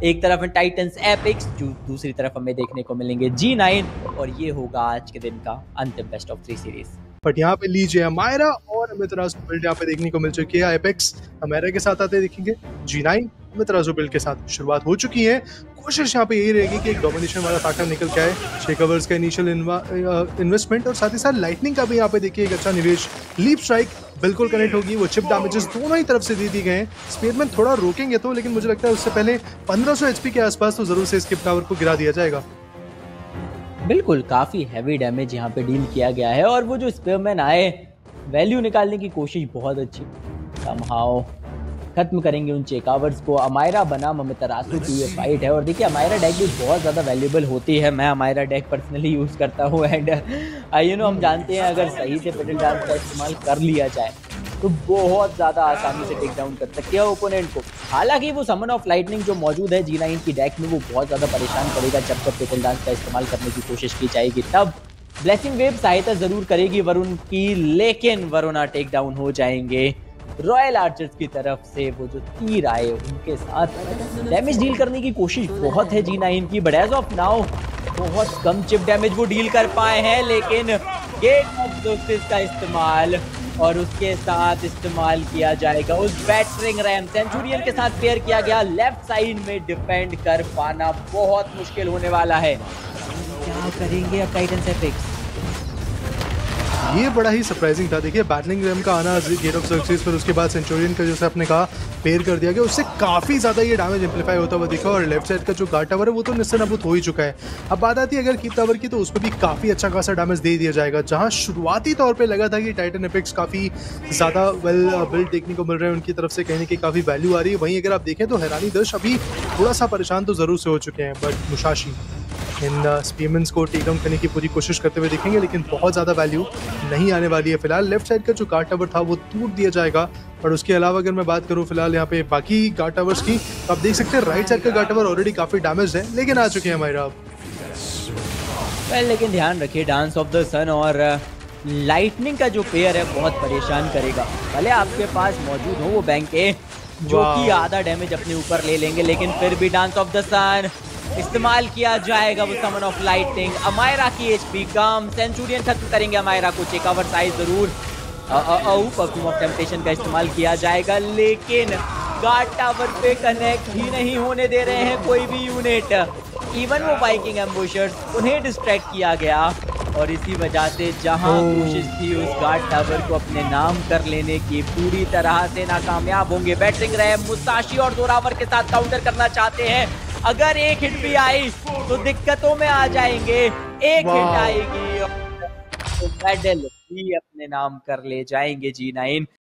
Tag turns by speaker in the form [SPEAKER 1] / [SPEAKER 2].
[SPEAKER 1] एक तरफ है टाइटंस एपिक्स, दूसरी तरफ हमें देखने को मिलेंगे G9, और ये होगा आज के दिन का अंतिम बेस्ट ऑफ 3 सीरीज।
[SPEAKER 2] बट यहाँ पे लीजिए अमायरा और अमितराजु बिल्ड यहाँ पे देखने को मिल चुकी है। एपेक्स अमायरा के साथ आते देखेंगे, G9 अमितराजु बिल्ड के साथ शुरुआत हो चुकी है। कोशिश यहाँ पे यही रहेगी कि एक डोमिनेशन वाला फैक्टर निकल के आए, शेकवर्स का इनिशियल इन्वेस्टमेंट और साथ ही साथ लाइटनिंग का भी यहाँ पे देखिए एक अच्छा निवेश। लीप स्ट्राइक बिल्कुल कनेक्ट होगी, वो चिप डैमेजेस दोनों ही तरफ से दे दिए गए हैं। स्पेयरमैन थोड़ा रोकेंगे तो, लेकिन मुझे लगता है उससे पहले 1500 एचपी के आसपास तो जरूर से स्किप टावर को गिरा दिया जाएगा।
[SPEAKER 1] बिल्कुल, काफी हैवी डैमेज यहाँ पे डील किया गया है, और वो जो स्पेयरमैन आए वैल्यू निकालने की कोशिश बहुत अच्छी, समहाउ खत्म करेंगे उन चेकावर्स को। अमायरा बनाम अमितरासु की ये फाइट है, और देखिए अमायरा डेक भी बहुत ज़्यादा वैल्यूएबल होती है। मैं अमायरा डेक पर्सनली यूज़ करता हूँ, एंड हम जानते हैं अगर सही से पेडल डांस का इस्तेमाल कर लिया जाए तो बहुत ज़्यादा आसानी से टेक डाउन कर सकती है ओपोनेंट को। हालांकि वो समन ऑफ लाइटनिंग जो मौजूद है G9 की डेक में, वो बहुत ज़्यादा परेशान करेगा जब जब पेडल डांस का इस्तेमाल करने की कोशिश की जाएगी। तब ब्लेसिंग वेव सहायता ज़रूर करेगी वरुण की, लेकिन वरुणा टेक डाउन हो जाएंगे। रॉयल आर्चर्स की तरफ से वो जो तीर आए उनके साथ डैमेज डील करने की कोशिश बहुत है G9 की, बट एज ऑफ नाउ बहुत कम चिप डैमेज वो डील कर पाए हैं। लेकिन गेट ऑफ जस्टिस का इस्तेमाल, और उसके साथ इस्तेमाल किया जाएगा उस बैटरिंग रैम सेंचुरियन के साथ पेयर किया गया। लेफ्ट साइड में डिफेंड कर पाना बहुत मुश्किल होने वाला है। क्या करेंगे अब टाइटंस एपिक्स?
[SPEAKER 2] ये बड़ा ही सरप्राइजिंग था। देखिए बैटलिंग रैम का आना गेट ऑफ सक्सेस, फिर उसके बाद सेंचुरियन का जैसे आपने कहा पेयर कर दिया गया, उससे काफ़ी ज़्यादा ये डैमेज एम्पलीफाई होता हुआ दिखा। और लेफ्ट साइड का जो गार्ड टावर है वो तो निस्सनाबूत हो ही चुका है। अब बात आती है अगर कीप टावर की, तो उस पर भी काफ़ी अच्छा खासा डैमेज दे दिया जाएगा। जहाँ शुरुआती तौर पर लगा था कि टाइटन एपिक्स काफ़ी ज़्यादा वेल बिल्ड देखने को मिल रहे हैं, उनकी तरफ से कहने की काफ़ी वैल्यू आ रही है। वहीं अगर आप देखें तो हैरानी दर्श अभी थोड़ा सा परेशान तो ज़रूर से हो चुके हैं, बट मुशाशी इन स्पीमन्स को टेक डाउन करने की पूरी कोशिश करते हुए दिखेंगे, लेकिन बहुत ज़्यादा वैल्यू नहीं आने वाली है। फिलहाल लेफ्ट साइड का जो गार्ड टावर था वो टूट दिया जाएगा, और उसके अलावा अगर मैं बात करूं फिलहाल यहाँ पे बाकी गार्ड टावर्स की, तो आप देख सकते हैं राइट साइड का गार्ड टावर ऑलरेडी काफ़ी डैमेज है, लेकिन आ चुके हैं अमायरा।
[SPEAKER 1] लेकिन ध्यान रखिए डांस ऑफ द सन और लाइटनिंग का जो पेयर है बहुत परेशान करेगा। भले आपके पास मौजूद हो वो बैंक जो कि आधा डैमेज अपने ऊपर ले लेंगे, लेकिन फिर भी डांस ऑफ द सन इस्तेमाल किया जाएगा। वो समन ऑफ लाइटनिंग, अमायरा की एचपी कम, सेंचुरियन खत्म करेंगे अमायरा को। चेकआवर साइज जरूर परफ्यूम ऑफ टेम्पटेशन का इस्तेमाल किया जाएगा, लेकिन गार्ड टावर पे कनेक्ट ही नहीं होने दे रहे हैं कोई भी यूनिट। इवन वो वाइकिंग एम्बुशर्स, उन्हें डिस्ट्रैक्ट किया गया, और इसी वजह से जहां कोशिश थी उस गार्ड टावर को अपने नाम कर लेने की, पूरी तरह से नाकामयाब होंगे। बैटरिंग रैम मुसाशी और जोरावर के साथ काउंटर करना चाहते हैं। अगर एक हिट भी आई तो दिक्कतों में आ जाएंगे। एक हिट आएगी तो मेडल भी अपने नाम कर ले जाएंगे G9।